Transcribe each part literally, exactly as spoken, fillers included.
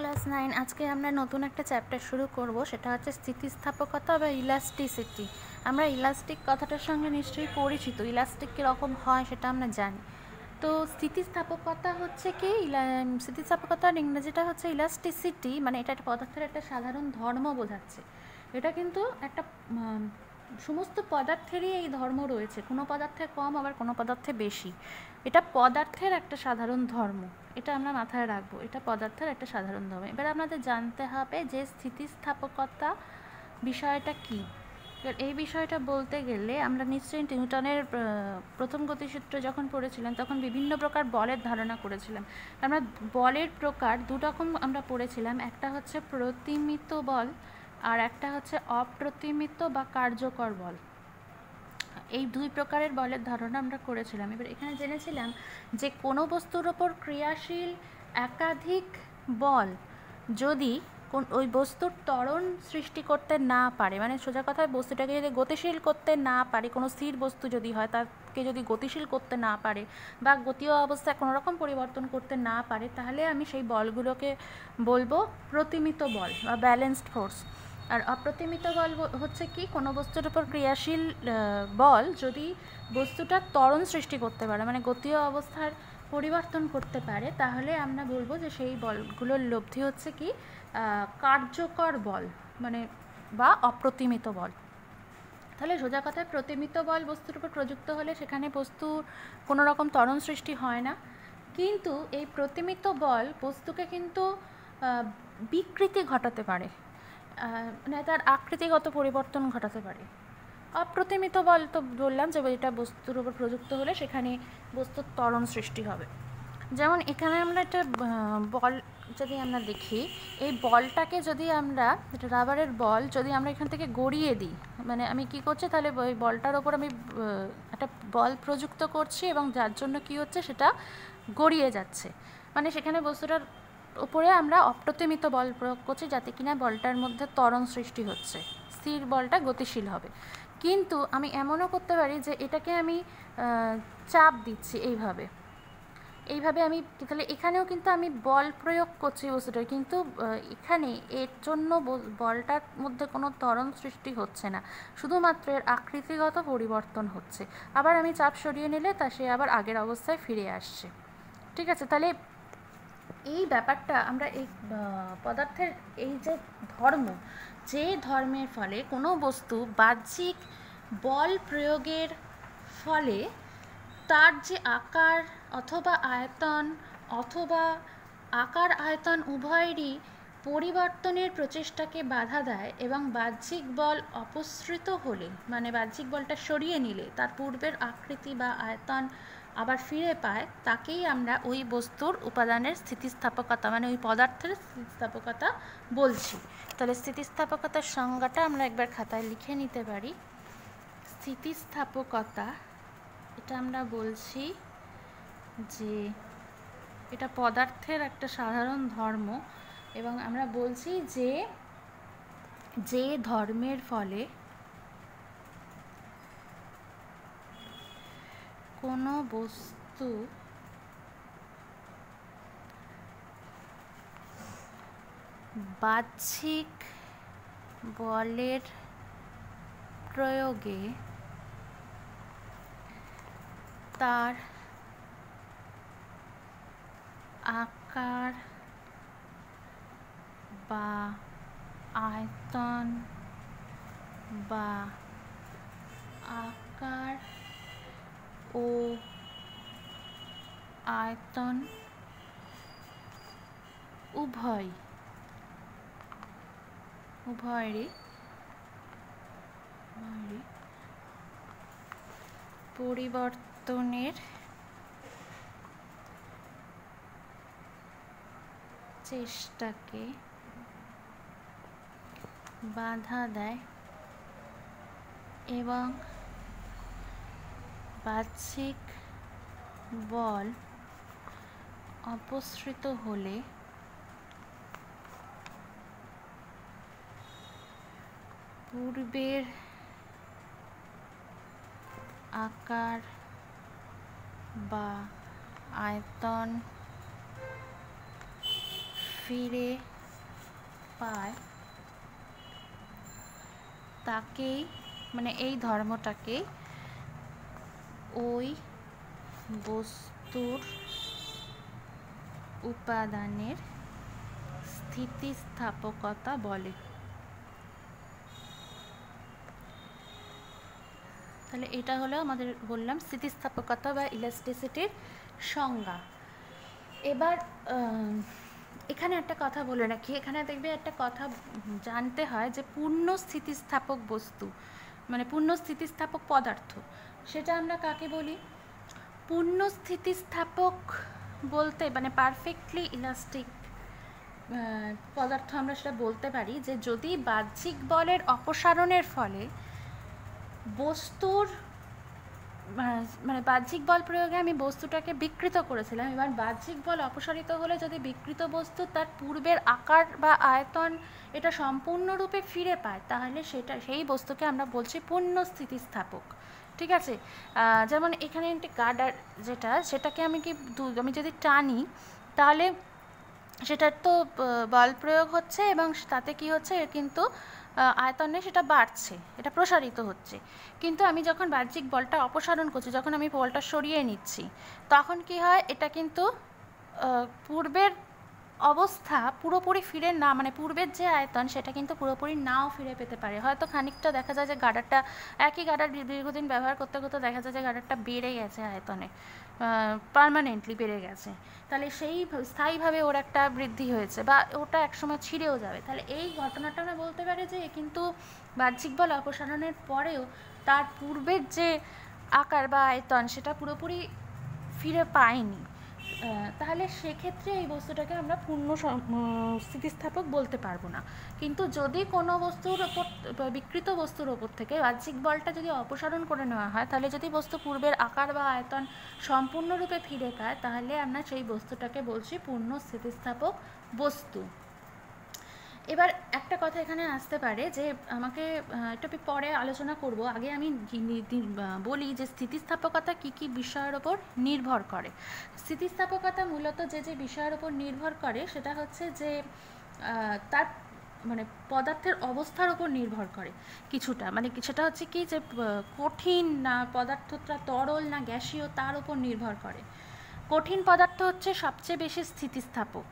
Class nine. আজকে আমরা নতুন একটা চ্যাপ্টার শুরু করব, সেটা হচ্ছে স্থিতিস্থাপকতা বা ইলাস্টিসিটি। আমরা ইলাস্টিক কথাটার সঙ্গে নিশ্চয়ই পরিচিত, ইলাস্টিক কীরকম হয় সেটা আমরা জানি। তো স্থিতিস্থাপকতা হচ্ছে কি, স্থিতিস্থাপকতার ইংরেজিটা হচ্ছে ইলাস্টিসিটি, মানে এটা একটা পদার্থের একটা সাধারণ ধর্ম বোঝাচ্ছে। এটা কিন্তু একটা সমস্ত পদার্থেরই এই ধর্ম রয়েছে, কোনো পদার্থে কম আবার কোনো পদার্থে বেশি। এটা পদার্থের একটা সাধারণ ধর্ম, এটা আমরা মাথায় রাখবো, এটা পদার্থের একটা সাধারণ ধর্ম। এবার আপনাদের জানতে হবে যে স্থিতিস্থাপকতা বিষয়টা কী। এই বিষয়টা বলতে গেলে আমরা নিশ্চয়ই নিউটনের প্রথম গতিসূত্র যখন পড়েছিলাম তখন বিভিন্ন প্রকার বলের ধারণা করেছিলাম। আমরা বলের প্রকার দু রকম আমরা পড়েছিলাম, একটা হচ্ছে প্রতিমিত বল আর একটা হচ্ছে অপ্রতিমিত বা কার্যকর বল। এই দুই প্রকারের বলের ধারণা আমরা করেছিলাম। এবার এখানে জেনেছিলাম যে কোনো বস্তুর ওপর ক্রিয়াশীল একাধিক বল যদি ওই বস্তুর ত্বরণ সৃষ্টি করতে না পারে, মানে সোজা কথায় বস্তুটাকে যদি গতিশীল করতে না পারে, কোনো স্থির বস্তু যদি হয় তাকে যদি গতিশীল করতে না পারে বা গতীয় অবস্থায় কোনো রকম পরিবর্তন করতে না পারে, তাহলে আমি সেই বলগুলোকে বলবো প্রতিমিত বল বা ব্যালেন্সড ফোর্স। আর অপ্রতিমিত বল হচ্ছে কি, কোনো বস্তুর উপর ক্রিয়াশীল বল যদি বস্তুটা ত্বরণ সৃষ্টি করতে পারে, মানে গতীয় অবস্থার পরিবর্তন করতে পারে, তাহলে আমরা বলবো যে সেই বলগুলোর লব্ধি হচ্ছে কি কার্যকর বল, মানে বা অপ্রতিমিত বল। তাহলে সোজা কথায় প্রতিমিত বল বস্তুর উপর প্রযুক্ত হলে সেখানে বস্তুর কোনো রকম ত্বরণ সৃষ্টি হয় না, কিন্তু এই প্রতিমিত বল বস্তুকে কিন্তু বিকৃতি ঘটাতে পারে, মানে তার আকৃতিগত পরিবর্তন ঘটাতে পারে। অপ্রতিমিত বল তো বললাম যে এটা বস্তুর উপর প্রযুক্ত হলে সেখানে বস্তুর ত্বরণ সৃষ্টি হবে। যেমন এখানে আমরা একটা বল যদি আমরা দেখি, এই বলটাকে যদি আমরা, এটা রাবারের বল, যদি আমরা এখান থেকে গড়িয়ে দিই, মানে আমি কি করছি, তাহলে ওই বলটার ওপর আমি একটা বল প্রযুক্ত করছি এবং যার জন্য কি হচ্ছে সেটা গড়িয়ে যাচ্ছে, মানে সেখানে বস্তুটার উপরে আমরা অপ্রতিমিত বল প্রয়োগ করছি যাতে কিনা বলটার মধ্যে ত্বরণ সৃষ্টি হচ্ছে, স্থির বলটা গতিশীল হবে। কিন্তু আমি এমনও করতে পারি যে এটাকে আমি চাপ দিচ্ছি এইভাবে এইভাবে আমি, তাহলে এখানেও কিন্তু আমি বল প্রয়োগ করছি বস্তুটা, কিন্তু এখানে এর জন্য বলটার মধ্যে কোনো ত্বরণ সৃষ্টি হচ্ছে না, শুধুমাত্র এর আকৃতিগত পরিবর্তন হচ্ছে। আবার আমি চাপ সরিয়ে নিলে তা সে আবার আগের অবস্থায় ফিরে আসছে। ঠিক আছে, তাহলে এই ব্যাপারটা আমরা এই পদার্থের এই যে ধর্ম, যে ধর্মের ফলে কোনো বস্তু বাহ্যিক বল প্রয়োগের ফলে তার যে আকার অথবা আয়তন অথবা আকার আয়তন উভয়েরই পরিবর্তনের প্রচেষ্টাকে বাধা দেয় এবং বাহ্যিক বল অপসৃত হলে, মানে বাহ্যিক বলটা সরিয়ে নিলে তার পূর্বের আকৃতি বা আয়তন আবার ফিরে পায়, তাকেই আমরা ওই বস্তুর উপাদানের স্থিতিস্থাপকতা, মানে ওই পদার্থের স্থিতিস্থাপকতা বলছি। তাহলে স্থিতিস্থাপকতার সংজ্ঞাটা আমরা একবার খাতায় লিখে নিতে পারি। স্থিতিস্থাপকতা, এটা আমরা বলছি যে এটা পদার্থের একটা সাধারণ ধর্ম, এবং আমরা বলছি যে যে ধর্মের ফলে কোনো বস্তু বাহ্যিক বলের প্রয়োগে তার আকার বা আয়তন বা আকার ও আয়তন উভয় উভয়েরই পরিবর্তনের চেষ্টাকে বাধা দেয় এবং বাহ্যিক বল অপসৃত হলে পূর্বের আকার বা আয়তন ফিরে পায় তাকেই, মানে এই ধর্মটাকেই ওই বস্তুর উপাদানের স্থিতিস্থাপকতা বলে। তাহলে এটা হলো আমাদের বললাম স্থিতিস্থাপকতা বা ইলাস্টিসিটির সংজ্ঞা। এবার এখানে একটা কথা বলে রাখি, এখানে দেখবে একটা কথা জানতে হয় যে পূর্ণ স্থিতিস্থাপক বস্তু মানে পূর্ণ স্থিতিস্থাপক পদার্থ, সেটা আমরা কাকে বলি? পূর্ণ স্থিতিস্থাপক বলতে মানে পারফেক্টলি ইলাস্টিক পদার্থ আমরা সেটা বলতে পারি যে যদি বাহ্যিক বলের অপসারণের ফলে বস্তুর মানে বাহ্যিক বল প্রয়োগে আমি বস্তুটাকে বিকৃত করেছিলাম, এবার বাহ্যিক বল অপসারিত হলে যদি বিকৃত বস্তু তার পূর্বের আকার বা আয়তন এটা সম্পূর্ণরূপে ফিরে পায়, তাহলে সেটা সেই বস্তুকে আমরা বলছি পূর্ণ স্থিতিস্থাপক। ঠিক আছে, যেমন এখানে একটি গার্ডার যেটা সেটাকে আমি কি আমি যদি টানি তাহলে সেটার তো বল প্রয়োগ হচ্ছে এবং তাতে কি হচ্ছে কিন্তু আয়তনে সেটা বাড়ছে, এটা প্রসারিত হচ্ছে। কিন্তু আমি যখন বাহ্যিক বলটা অপসারণ করছি, যখন আমি বলটা সরিয়ে নিচ্ছি, তখন কি হয় এটা কিন্তু পূর্বের অবস্থা পুরোপুরি ফিরে না মানে পূর্বের যে আয়তন সেটা কিন্তু পুরোপুরি নাও ফিরে পেতে পারে। হয়তো খানিকটা দেখা যায় যে গার্ডারটা একই গার্ডার দীর্ঘদিন ব্যবহার করতে করতে দেখা যায় যে গার্ডারটা বেড়ে গেছে আয়তনে, পার্মানেন্টলি বেড়ে গেছে, তাহলে সেই স্থায়ীভাবে ওর একটা বৃদ্ধি হয়েছে বা ওটা একসময় ছিঁড়েও যাবে। তাহলে এই ঘটনাটা আমরা বলতে পারি যে কিন্তু বাহ্যিক বল অপসারণের পরেও তার পূর্বের যে আকার বা আয়তন সেটা পুরোপুরি ফিরে পায়নি। তাহলে সেক্ষেত্রে এই বস্তুটাকে আমরা পূর্ণ স্থিতিস্থাপক বলতে পারবো না। কিন্তু যদি কোনো বস্তুর ওপর বিকৃত বস্তুর ওপর থেকে বাহ্যিক বলটা যদি অপসারণ করে নেওয়া হয়, তাহলে যদি বস্তু পূর্বের আকার বা আয়তন সম্পূর্ণরূপে ফিরে পায়, তাহলে আমরা সেই বস্তুটাকে বলছি পূর্ণ স্থিতিস্থাপক বস্তু। এবার একটা কথা এখানে আসতে পারে যে আমাকে এটা পরে আলোচনা করব, আগে আমি বলি যে স্থিতিস্থাপকতা কি কি বিষয়ের ওপর নির্ভর করে। স্থিতিস্থাপকতা মূলত যে যে বিষয়ের ওপর নির্ভর করে সেটা হচ্ছে যে তার মানে পদার্থের অবস্থার ওপর নির্ভর করে কিছুটা, মানে সেটা হচ্ছে কি যে কঠিন না পদার্থটা তরল না গ্যাসীয় তার ওপর নির্ভর করে। কঠিন পদার্থ হচ্ছে সবচেয়ে বেশি স্থিতিস্থাপক,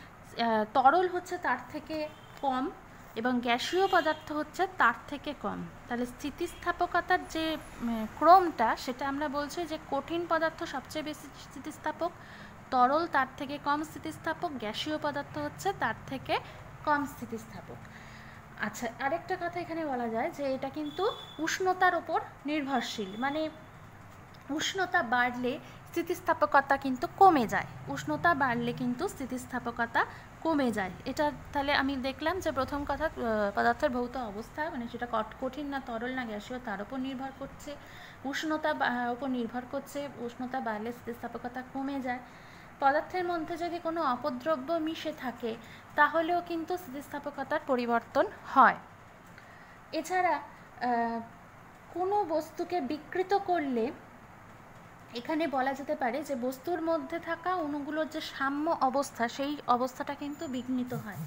তরল হচ্ছে তার থেকে কম এবং গ্যাসীয় পদার্থ হচ্ছে তার থেকে কম। তাহলে স্থিতিস্থাপকতার যে ক্রমটা সেটা আমরা বলছি যে কঠিন পদার্থ সবচেয়ে বেশি স্থিতিস্থাপক, তরল তার থেকে কম স্থিতিস্থাপক, গ্যাসীয় পদার্থ হচ্ছে তার থেকে কম স্থিতিস্থাপক। আচ্ছা, আরেকটা কথা এখানে বলা যায় যে এটা কিন্তু উষ্ণতার ওপর নির্ভরশীল, মানে উষ্ণতা বাড়লে স্থিতিস্থাপকতা কিন্তু কমে যায়, উষ্ণতা বাড়লে কিন্তু স্থিতিস্থাপকতা কমে যায়। এটা তাহলে আমি দেখলাম যে প্রথম কথা পদার্থের ভৌত অবস্থা মানে সেটা কঠিন না তরল না গ্যাসীয় তার উপর নির্ভর করছে, উষ্ণতা উপর নির্ভর করছে, উষ্ণতা বাড়লে স্থিতিস্থাপকতা কমে যায়। পদার্থের মধ্যে যদি কোনো অপদ্রব্য মিশে থাকে তাহলেও কিন্তু স্থিতিস্থাপকতার পরিবর্তন হয়। এছাড়া কোনো বস্তুকে বিকৃত করলে এখানে বলা যেতে পারে যে বস্তুর মধ্যে থাকা অণুগুলোর যে সাম্য অবস্থা সেই অবস্থাটা কিন্তু বিঘ্নিত হয়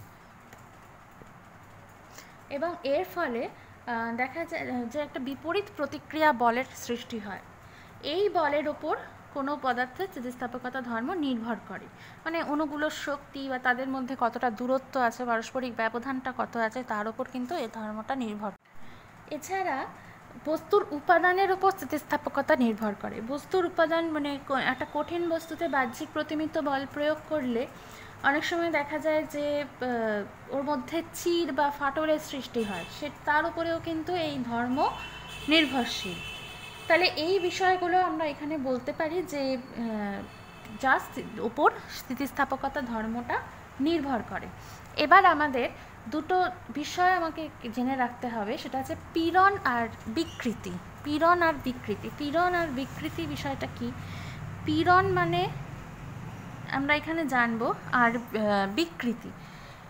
এবং এর ফলে দেখা যায় যে একটা বিপরীত প্রতিক্রিয়া বলের সৃষ্টি হয়। এই বলের ওপর কোনো পদার্থের স্থিতিস্থাপকতা ধর্ম নির্ভর করে, মানে অণুগুলোর শক্তি বা তাদের মধ্যে কতটা দূরত্ব আছে, পারস্পরিক ব্যবধানটা কত আছে তার ওপর কিন্তু এই ধর্মটা নির্ভর। এছাড়া বস্তুর উপাদানের উপর স্থিতিস্থাপকতা নির্ভর করে। বস্তুর উপাদান মানে একটা কঠিন বস্তুতে বাহ্যিক প্রতিমিত বল প্রয়োগ করলে অনেক সময় দেখা যায় যে ওর মধ্যে চির বা ফাটলের সৃষ্টি হয়, সে তার উপরেও কিন্তু এই ধর্ম নির্ভরশীল। তাহলে এই বিষয়গুলো আমরা এখানে বলতে পারি যে যার উপর স্থিতিস্থাপকতা ধর্মটা নির্ভর করে। এবার আমাদের দুটো বিষয় আমাকে জেনে রাখতে হবে, সেটা হচ্ছে পীড়ন আর বিকৃতি। পীড়ন আর বিকৃতি পীড়ন আর বিকৃতি বিষয়টা কি? পীড়ন মানে আমরা এখানে জানবো, আর বিকৃতি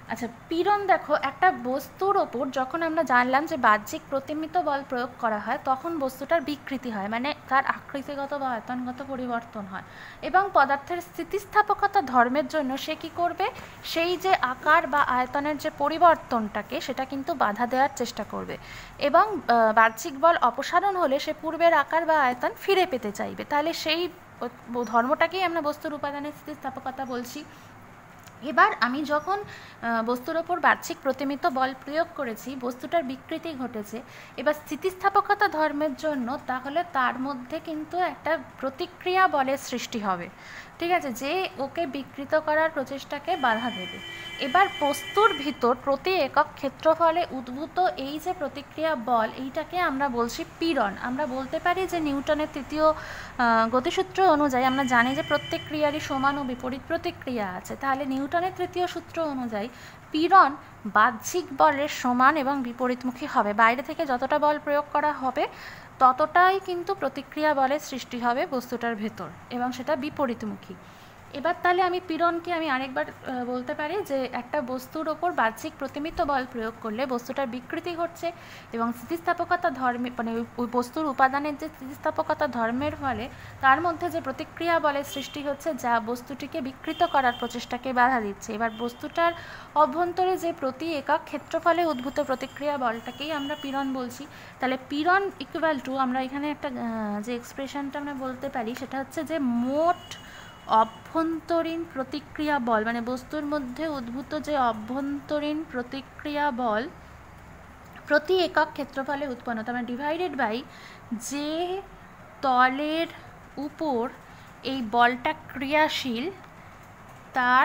আচ্ছা, পীড়ন দেখো, একটা বস্তুর ওপর যখন আমরা জানলাম যে বাহ্যিক প্রতিমিত বল প্রয়োগ করা হয় তখন বস্তুটার বিকৃতি হয়, মানে তার আকৃতিগত বা আয়তনগত পরিবর্তন হয়, এবং পদার্থের স্থিতিস্থাপকতা ধর্মের জন্য সে কী করবে, সেই যে আকার বা আয়তনের যে পরিবর্তনটাকে সেটা কিন্তু বাধা দেওয়ার চেষ্টা করবে, এবং বাহ্যিক বল অপসারণ হলে সে পূর্বের আকার বা আয়তন ফিরে পেতে চাইবে। তাহলে সেই ধর্মটাকেই আমরা বস্তুর উপাদানের স্থিতিস্থাপকতা বলছি। এবার আমি যখন বস্তুর ওপর বাহ্যিক প্রতিমিত বল প্রয়োগ করেছি, বস্তুটার বিকৃতি ঘটেছে, এবার স্থিতিস্থাপকতা ধর্মের জন্য তাহলে তার মধ্যে কিন্তু একটা প্রতিক্রিয়া বলের সৃষ্টি হবে, ঠিক আছে, যে ওকে বিকৃত করার প্রচেষ্টাকে বাধা দেবে। এবার বস্তুর ভিতর প্রতি একক ক্ষেত্রফলে উদ্ভূত এই যে প্রতিক্রিয়া বল, এইটাকে আমরা বলছি পীড়ন। আমরা বলতে পারি যে নিউটনের তৃতীয় গতিসূত্র অনুযায়ী আমরা জানি যে প্রত্যেক ক্রিয়ারই সমান ও বিপরীত প্রতিক্রিয়া আছে। তাহলে নিউটনের তৃতীয় সূত্র অনুযায়ী পীড়ন বাহ্যিক বলের সমান এবং বিপরীতমুখী হবে। বাইরে থেকে যতটা বল প্রয়োগ করা হবে ততটাই কিন্তু প্রতিক্রিয়া বলের সৃষ্টি হবে বস্তুটার ভেতর, এবং সেটা বিপরীতমুখী। এবার তাহলে আমি পীড়নকে আমি আরেকবার বলতে পারি যে একটা বস্তুর ওপর বাহ্যিক প্রতিমিত বল প্রয়োগ করলে বস্তুটার বিকৃতি ঘটছে, এবং স্থিতিস্থাপকতা ধর্মে মানে ওই বস্তুর উপাদানের যে স্থিতিস্থাপকতা ধর্মের ফলে তার মধ্যে যে প্রতিক্রিয়া বলের সৃষ্টি হচ্ছে যা বস্তুটিকে বিকৃত করার প্রচেষ্টাকে বাধা দিচ্ছে। এবার বস্তুটার অভ্যন্তরে যে প্রতি একক ক্ষেত্রফলে উদ্ভূত প্রতিক্রিয়া বলটাকেই আমরা পীড়ন বলছি। তাহলে পীড়ন ইকুয়াল টু আমরা এখানে একটা যে এক্সপ্রেশনটা আমরা বলতে পারি সেটা হচ্ছে যে মোট অভ্যন্তরীণ প্রতিক্রিয়া বল, মানে বস্তুর মধ্যে উদ্ভূত যে অভ্যন্তরীণ প্রতিক্রিয়া বল প্রতি একক ক্ষেত্রফলে উৎপন্ন, তার মানে ডিভাইডেড বাই যে তলের উপর এই বলটা ক্রিয়াশীল তার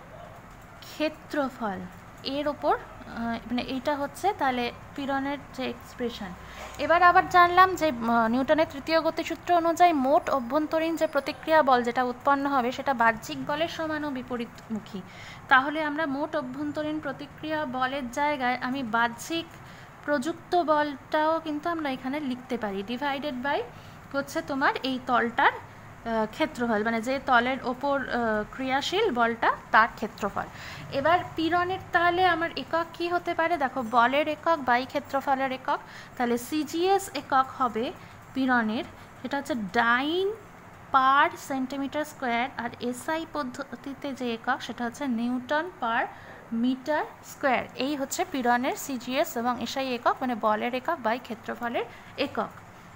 ক্ষেত্রফল, এর ওপর মানে এইটা হচ্ছে তাহলে পীড়নের যে এক্সপ্রেশন। এবার আবার জানলাম যে নিউটনের তৃতীয় গতিসূত্র অনুযায়ী মোট অভ্যন্তরীণ যে প্রতিক্রিয়া বল যেটা উৎপন্ন হবে সেটা বাহ্যিক বলের সমান ও বিপরীতমুখী। তাহলে আমরা মোট অভ্যন্তরীণ প্রতিক্রিয়া বলের জায়গায় আমি বাহ্যিক প্রযুক্ত বলটাও কিন্তু আমরা এখানে লিখতে পারি, ডিভাইডেড বাই হচ্ছে তোমার এই তলটার ক্ষেত্রফল, মানে যে তলের ওপর ক্রিয়াশীল বলটা তার ক্ষেত্রফল। এবার পীড়নের তাহলে আমার একক কি হতে পারে, দেখো বলের একক বাই ক্ষেত্রফলের একক, তাহলে সিজিএস একক হবে পীড়নের, সেটা হচ্ছে ডাইন পার সেন্টিমিটার স্কোয়ার, আর এসআই পদ্ধতিতে যে একক সেটা হচ্ছে নিউটন পার মিটার স্কোয়ার। এই হচ্ছে পীড়নের সিজিএস এবং এসআই একক, মানে বলের একক বাই ক্ষেত্রফলের একক।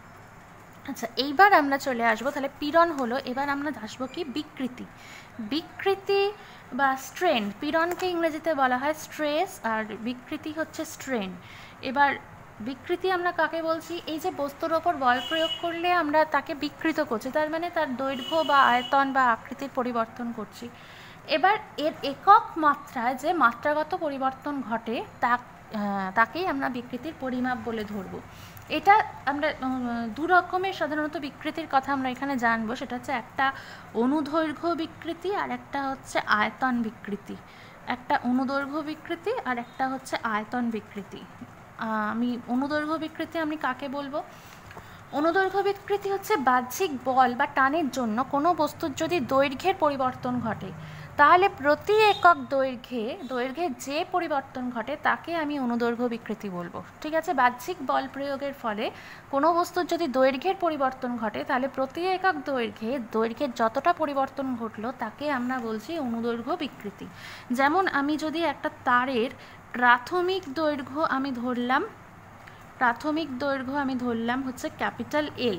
আচ্ছা, এইবার আমরা চলে আসবো, তাহলে পীড়ন হলো, এবার আমরা আসবো কি বিকৃতি। বিকৃতি বা স্ট্রেন, পীড়নকে ইংরেজিতে বলা হয় স্ট্রেস আর বিকৃতি হচ্ছে স্ট্রেন। এবার বিকৃতি আমরা কাকে বলছি, এই যে বস্তুর ওপর বল প্রয়োগ করলে আমরা তাকে বিকৃত করছি, তার মানে তার দৈর্ঘ্য বা আয়তন বা আকৃতির পরিবর্তন করছি। এবার এর একক মাত্রায় যে মাত্রাগত পরিবর্তন ঘটে তা তাকেই আমরা বিকৃতির পরিমাপ বলে ধরব। এটা আমরা দু রকমের সাধারণত বিকৃতির কথা আমরা এখানে জানবো, সেটা হচ্ছে একটা অনুদৈর্ঘ্য বিকৃতি আর একটা হচ্ছে আয়তন বিকৃতি। একটা অনুদৈর্ঘ্য বিকৃতি আর একটা হচ্ছে আয়তন বিকৃতি। আমি অনুদৈর্ঘ্য বিকৃতি আমি কাকে বলবো, অনুদৈর্ঘ্য বিকৃতি হচ্ছে বাহ্যিক বল বা টানের জন্য কোনো বস্তুর যদি দৈর্ঘ্যের পরিবর্তন ঘটে তাহলে প্রতি একক দৈর্ঘ্যে দৈর্ঘ্যের যে পরিবর্তন ঘটে তাকে আমি অনুদৈর্ঘ্য বিকৃতি বলবো, ঠিক আছে। বাহ্যিক বল প্রয়োগের ফলে কোনো বস্তুর যদি দৈর্ঘ্যের পরিবর্তন ঘটে তাহলে প্রতি একক দৈর্ঘ্যে দৈর্ঘ্যের যতটা পরিবর্তন ঘটলো তাকে আমরা বলছি অনুদৈর্ঘ্য বিকৃতি। যেমন আমি যদি একটা তারের প্রাথমিক দৈর্ঘ্য আমি ধরলাম প্রাথমিক দৈর্ঘ্য আমি ধরলাম হচ্ছে ক্যাপিটাল এল,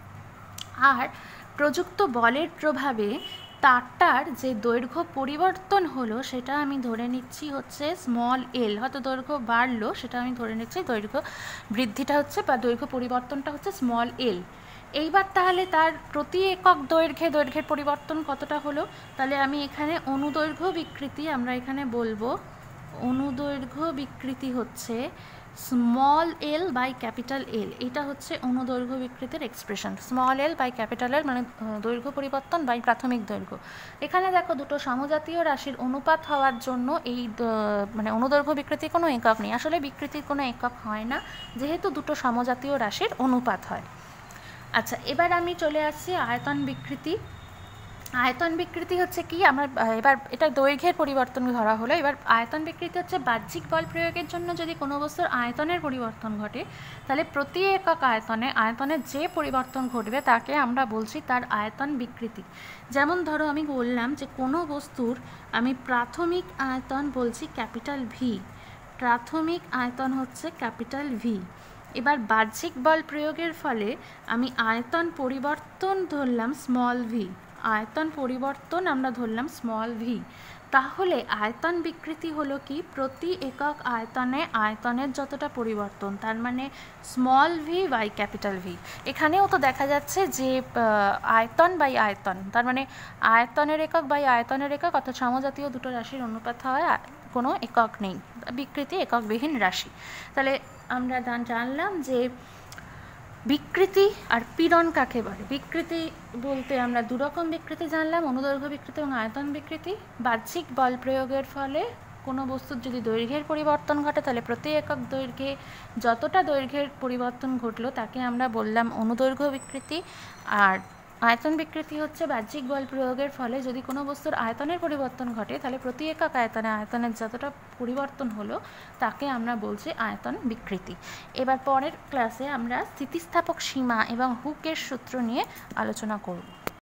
আর প্রযুক্ত বলের প্রভাবে তারটার যে দৈর্ঘ্য পরিবর্তন হলো সেটা আমি ধরে নিচ্ছি হচ্ছে স্মল এল, হয়তো দৈর্ঘ্য বাড়লো সেটা আমি ধরে নিচ্ছি দৈর্ঘ্য বৃদ্ধিটা হচ্ছে বা দৈর্ঘ্য পরিবর্তনটা হচ্ছে স্মল এল। এইবার তাহলে তার প্রতি একক দৈর্ঘ্যে দৈর্ঘ্যের পরিবর্তন কতটা হলো, তাহলে আমি এখানে অনুদৈর্ঘ্য বিকৃতি আমরা এখানে বলবো অনুদৈর্ঘ্য বিকৃতি হচ্ছে small L by capital L. এটা হচ্ছে অনুদৈর্ঘ্য বিকৃতির expression, small L by capital L মানে দৈর্ঘ্য পরিবর্তন বাই প্রাথমিক দৈর্ঘ্য। এখানে দেখো দুটো সমজাতীয় রাশির অনুপাত হওয়ার জন্য এই মানে অনুদৈর্ঘ্য বিকৃতির কোনো একক নেই, আসলে বিকৃতির কোনো একক হয় না যেহেতু দুটো সমজাতীয় রাশির অনুপাত হয়। আচ্ছা, এবার আমি চলে আসছি আয়তন বিকৃতি। আয়তন বিকৃতি হচ্ছে কি, আমরা এবার এটা দৈর্ঘ্যের পরিবর্তন ধরা হলো। এবার আয়তন বিকৃতি হচ্ছে বাহ্যিক বল প্রয়োগের জন্য যদি কোনো বস্তুর আয়তনের পরিবর্তন ঘটে, তাহলে প্রতি একক আয়তনে আয়তনের যে পরিবর্তন ঘটবে তাকে আমরা বলছি তার আয়তন বিকৃতি। যেমন ধরো আমি বললাম যে কোনো বস্তুর আমি প্রাথমিক আয়তন বলছি ক্যাপিটাল ভি, প্রাথমিক আয়তন হচ্ছে ক্যাপিটাল ভি। এবার বাহ্যিক বল প্রয়োগের ফলে আমি আয়তন পরিবর্তন ধরলাম স্মল ভি, আয়তন পরিবর্তন আমরা ধরলাম স্মল ভি। তাহলে আয়তন বিকৃতি হলো কি, প্রতি একক আয়তনে আয়তনের যতটা পরিবর্তন, তার মানে small V by capital V. এখানেও তো দেখা যাচ্ছে যে আয়তন বাই আয়তন, তার মানে আয়তনের একক বাই আয়তনের একক, অর্থাৎ সমজাতীয় দুটো রাশির অনুপাত হয়, কোনো একক নেই, বিকৃতি এককবিহীন রাশি। তাহলে আমরা জানলাম যে বিকৃতি আর পীড়ন কাকে বলে। বিকৃতি বলতে আমরা দুরকম বিকৃতি জানলাম, অনুদৈর্ঘ্য বিকৃতি এবং আয়তন বিকৃতি। বাহ্যিক বল প্রয়োগের ফলে কোনো বস্তুর যদি দৈর্ঘ্যের পরিবর্তন ঘটে, তাহলে প্রতি একক দৈর্ঘ্যে যতটা দৈর্ঘ্যের পরিবর্তন ঘটলো তাকে আমরা বললাম অনুদৈর্ঘ্য বিকৃতি। আর আয়তন বিকৃতি হচ্ছে বাহ্যিক বল প্রয়োগের ফলে যদি কোনো বস্তুর আয়তনের পরিবর্তন ঘটে, তাহলে প্রতি একক আয়তনে আয়তনের যতটা পরিবর্তন হলো তাকে আমরা বলছি আয়তন বিকৃতি। এবার পরের ক্লাসে আমরা স্থিতিস্থাপক সীমা এবং হুকের সূত্র নিয়ে আলোচনা করব।